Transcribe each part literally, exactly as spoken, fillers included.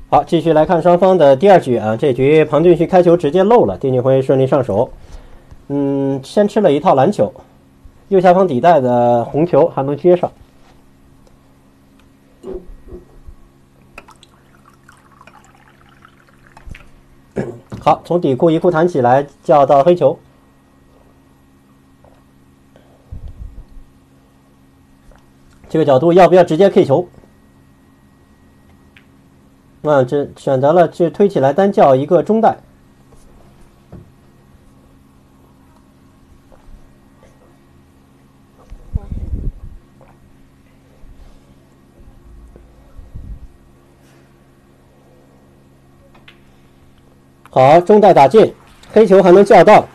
好，继续来看双方的第二局啊。这局庞俊旭开球直接漏了，丁俊晖顺利上手。嗯，先吃了一套篮球，右下方底带的红球还能接上。好，从底库一库弹起来，叫到黑球。这个角度要不要直接 K 球？啊，这选择了这推起来单叫一个中带。好，中带打进，黑球还能叫到。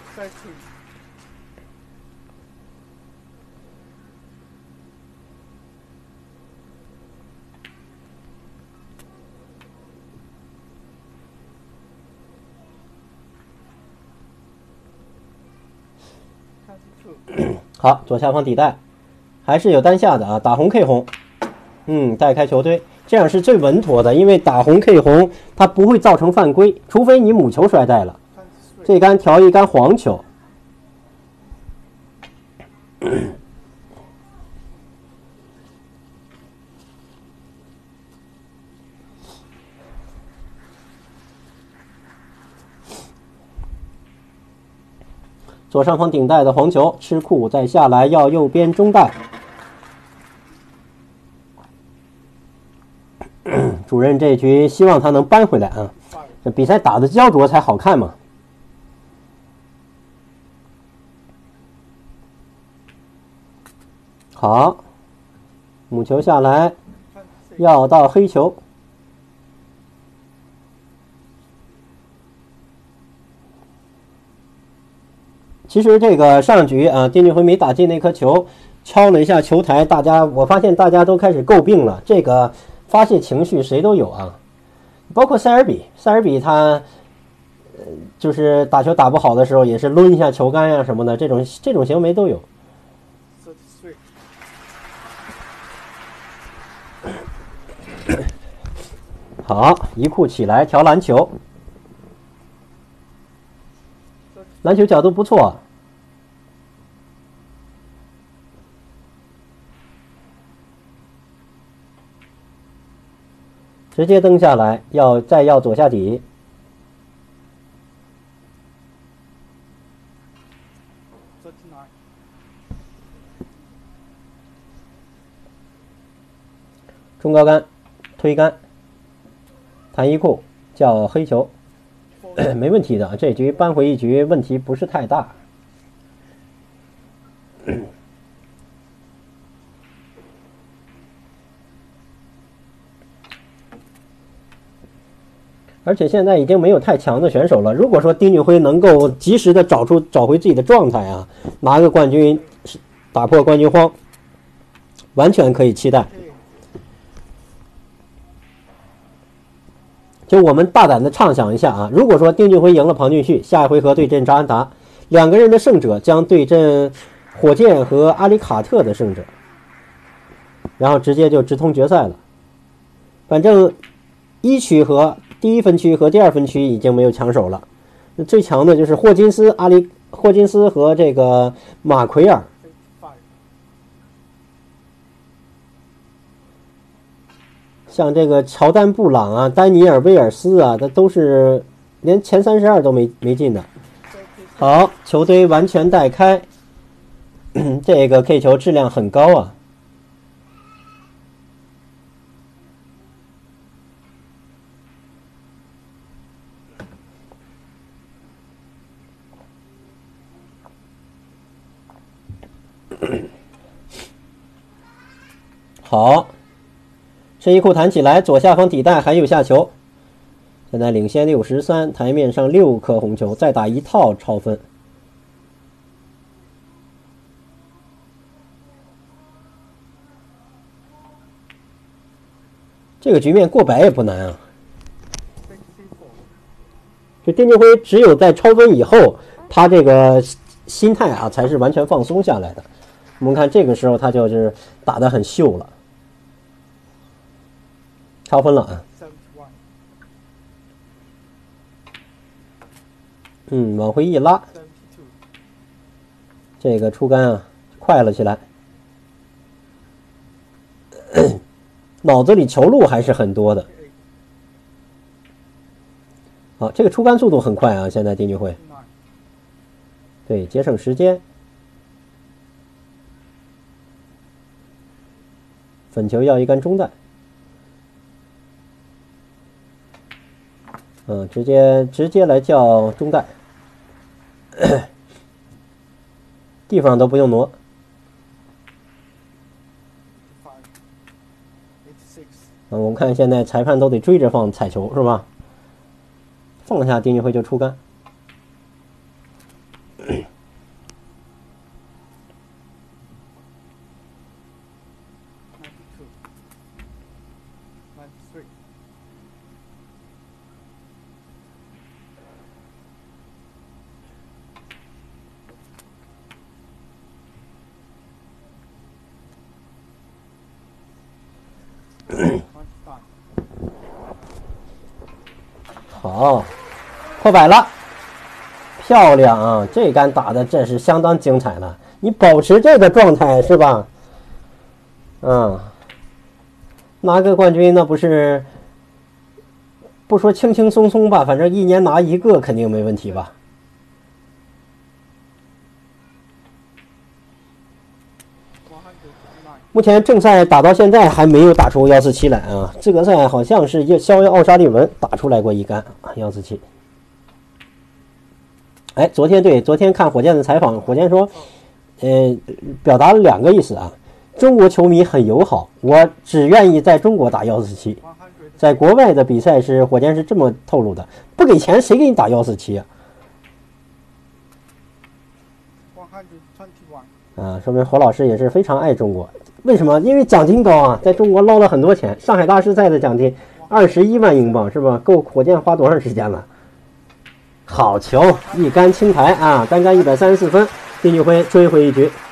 好，左下方底带还是有单下的啊，打红 K 红，嗯，带开球队，这样是最稳妥的，因为打红 K 红它不会造成犯规，除非你母球摔带了。这杆调一杆黄球。左上方顶带的黄球吃库，再下来要右边中带。主任这局希望他能扳回来啊，这比赛打得焦灼才好看嘛。好，母球下来要到黑球。其实这个上局啊，丁俊晖没打进那颗球，敲了一下球台，大家我发现大家都开始诟病了。这个发泄情绪谁都有啊，包括塞尔比，塞尔比他呃就是打球打不好的时候，也是抡一下球杆呀什么的，这种这种行为都有。好，一库起来调篮球。篮球角度不错，直接蹬下来，要再要左下底，中高杆推杆，弹一库叫黑球。没问题的，这局扳回一局问题不是太大。而且现在已经没有太强的选手了。如果说丁俊晖能够及时的找出找回自己的状态啊，拿个冠军，打破冠军荒，完全可以期待。就我们大胆的畅想一下啊，如果说丁俊晖赢了庞俊旭，下一回合对阵扎安达，两个人的胜者将对阵火箭和阿里卡特的胜者，然后直接就直通决赛了。反正一区和第一分区和第二分区已经没有强手了，最强的就是霍金斯、阿里霍金斯和这个马奎尔。像这个乔丹·布朗啊、丹尼尔·威尔斯啊，他都是连前三十二都没没进的。好，球队完全带开，这个 K 球质量很高啊。好。深一库弹起来，左下方底带还有下球，现在领先六十三，台面上六颗红球，再打一套超分。这个局面过百也不难啊。就丁俊晖只有在超分以后，他这个心态啊才是完全放松下来的。我们看这个时候他就是打得很秀了。超分了啊！ 嗯，往回一拉，这个出杆啊快了起来。脑子里球路还是很多的。好，这个出杆速度很快啊！现在丁俊晖，对，节省时间。粉球要一杆中带，嗯，直接直接来叫中带，地方都不用挪。嗯，我们看现在裁判都得追着放彩球是吧？放下丁俊晖就出杆。好，破百了，漂亮啊！这杆打的真是相当精彩了。你保持这个状态是吧？嗯，拿个冠军那不是不说轻轻松松吧，反正一年拿一个肯定没问题吧。目前正赛打到现在还没有打出幺四七来啊！资格赛好像是逍遥奥沙利文打出来过一杆幺四七。哎，昨天对，昨天看火箭的采访，火箭说，呃，表达了两个意思啊。中国球迷很友好，我只愿意在中国打幺四七。在国外的比赛是火箭是这么透露的，不给钱谁给你打幺四七啊？啊，说明火老师也是非常爱中国。为什么？因为奖金高啊，在中国捞了很多钱。上海大师赛的奖金二十一万英镑是吧？够火箭花多长时间了？好球，一杆清台啊，单杆一百三十四分，丁俊晖追回一局。